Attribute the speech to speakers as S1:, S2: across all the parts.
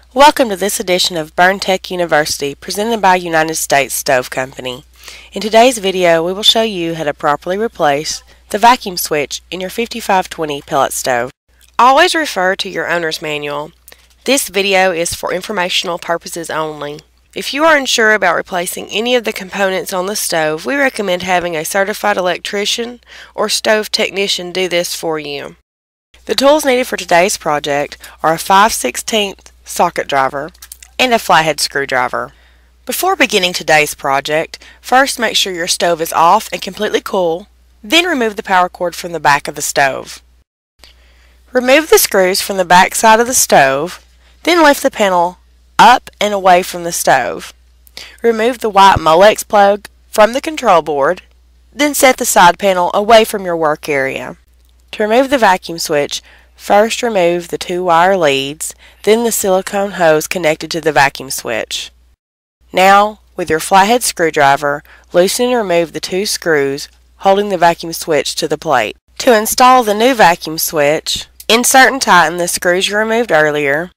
S1: Welcome to this edition of BurnTech University, presented by United States Stove Company. In today's video, we will show you how to properly replace the vacuum switch in your 5520 pellet stove. Always refer to your owner's manual. This video is for informational purposes only. If you are unsure about replacing any of the components on the stove, we recommend having a certified electrician or stove technician do this for you. The tools needed for today's project are a 5/16 socket driver and a flathead screwdriver. Before beginning today's project, first make sure your stove is off and completely cool, then remove the power cord from the back of the stove. Remove the screws from the back side of the stove, then lift the panel up and away from the stove. Remove the white Molex plug from the control board, then set the side panel away from your work area. To remove the vacuum switch, first remove the 2 wire leads, then the silicone hose connected to the vacuum switch. Now, with your flathead screwdriver, loosen and remove the 2 screws holding the vacuum switch to the plate. To install the new vacuum switch, insert and tighten the screws you removed earlier.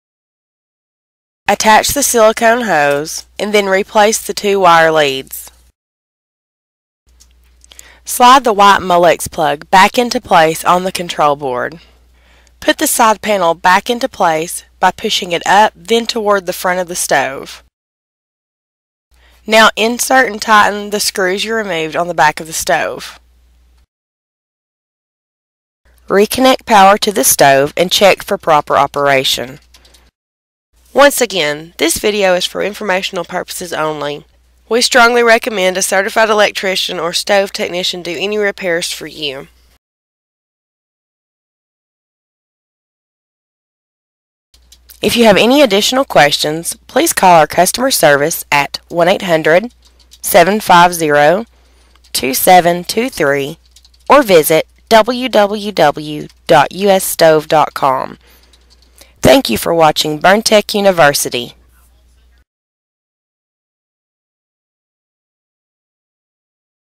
S1: Attach the silicone hose, and then replace the 2 wire leads. Slide the white Molex plug back into place on the control board. Put the side panel back into place by pushing it up, then toward the front of the stove. Now insert and tighten the screws you removed on the back of the stove. Reconnect power to the stove and check for proper operation. Once again, this video is for informational purposes only. We strongly recommend a certified electrician or stove technician do any repairs for you. If you have any additional questions, please call our customer service at 1-800-750-2723 or visit www.usstove.com. Thank you for watching BurnTech University.